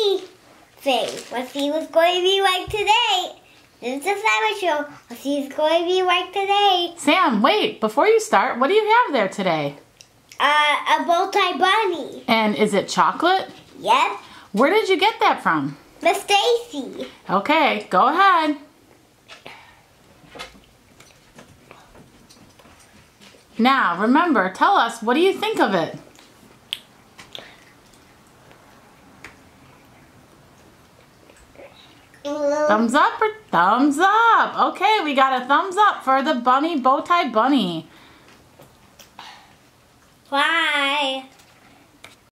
bunny thing. Let's see what's going to be like today. This is the Sammy Show. Let's see what's going to be like today. Sam, wait. Before you start, what do you have there today? A bow tie bunny. And is it chocolate? Yep. Where did you get that from? Miss Stacy. Okay, go ahead. Now, remember, tell us, what do you think of it? Thumbs up or thumbs up? Okay, we got a thumbs up for the bunny bow tie bunny. Bye.